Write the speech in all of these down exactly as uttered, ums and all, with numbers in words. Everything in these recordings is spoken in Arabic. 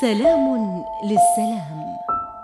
سلام للسلام.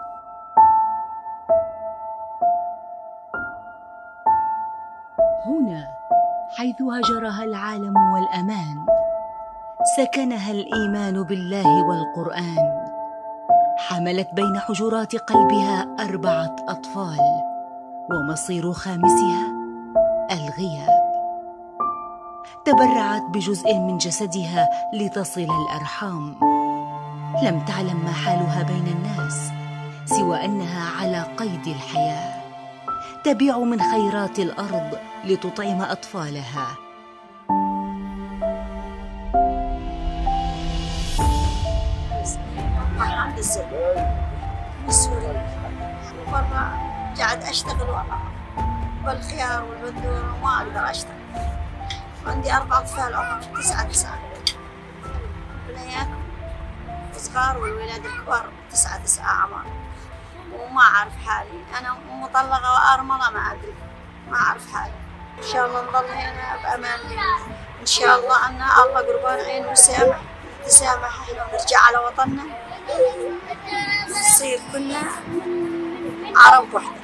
هنا حيث هجرها العالم والأمان، سكنها الإيمان بالله والقرآن. حملت بين حجرات قلبها أربعة أطفال، ومصير خامسها الغياب. تبرعت بجزء من جسدها لتصل الأرحام. لم تعلم ما حالها بين الناس سوى أنها على قيد الحياة، تبيع من خيرات الأرض لتطعم أطفالها. عند الزبون من سوريا وبرا قاعد أشتغل والله بالخيار والبندور وما أقدر أشتغل. عندي أربع أطفال عمرهم تسعة تسعة، بنيات صغار والولاد الكبار تسعة تسعة أعمار، وما أعرف حالي. أنا مطلقة وأرملة، ما أدري، ما أعرف حالي. إن شاء الله نضل هنا بأمان، إن شاء الله أن الله قربان عين وسامح نتسامح إحنا ونرجع على وطننا، نصير كلنا عرب وحدة.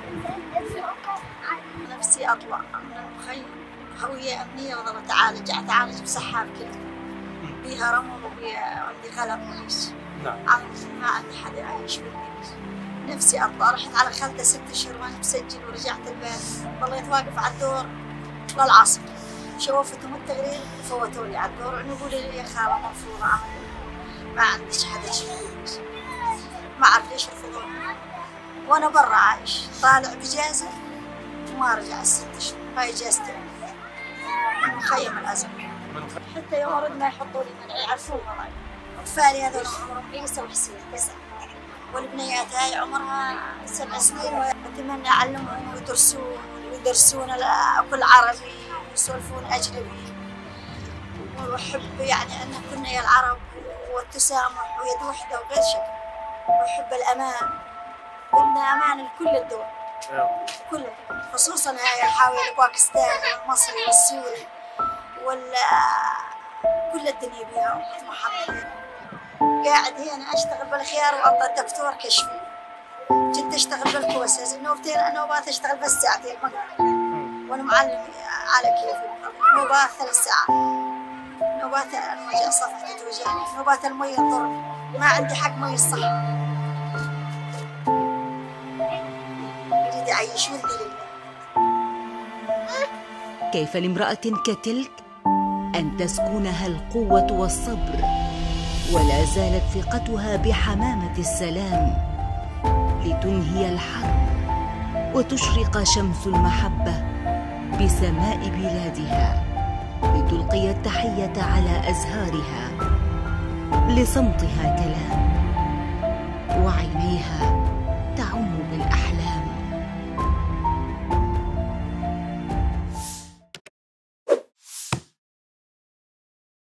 نفسي أطلع من المخيم هوية أمنية وضل أتعالج أتعالج بسحاب كده، بيها رمل وبيها عندي غلط وليش. نعم. ما عندي حدا يعيش بالبيت. نفسي أطلع. رحت على خالتي ست أشهر وأنا مسجل ورجعت البيت، ضليت واقف على الدور للعصر. شوفتهم التقرير فوتوا لي على الدور ونقولوا لي يا خالة مرفوضة عمل ما عنديش حدا يشوفني. ما أعرف ليش رفضوني وأنا برا عايش طالع بإجازة وما رجع الست أشهر. هاي إجازتي من مخيم الأزرق. حتى يوم ردنا يحطوا لي منع يعرفون والله. أطفالي هذول عمرهم عيسى وحسين تسع، والبنيات هاي عمرها سبع سنين، وأتمنى أعلمهم ويدرسون ويدرسون كل عربي ويسولفون أجنبي. وأحب يعني أن كنا يا العرب والتسامح ويد وحدة وغير شك. وأحب الأمان، قلنا أمان لكل الدول كلها، خصوصا هاي الحاوية الباكستاني والمصري والسوري ولا كل الدنيا بيها. محمد قاعد هنا أشتغل بالخيار وأنطى الدكتور كشفي. جيت أشتغل بالكوسة نوبتين نوبات أشتغل بس ساعتين وأنا معلم على كيفي. نوبات ثلاث ساعات، نوبات الوجع صفحة توجعني، نوبات المية تضرني، ما عندي حق مية الصح. أريد أعيش ولدي لله. كيف لامرأة كتلك أن تسكنها القوة والصبر، ولا زالت ثقتها بحمامة السلام لتنهي الحرب وتشرق شمس المحبة بسماء بلادها، لتلقي التحية على أزهارها. لصمتها كلام، وعينيها تعم بالأحلام.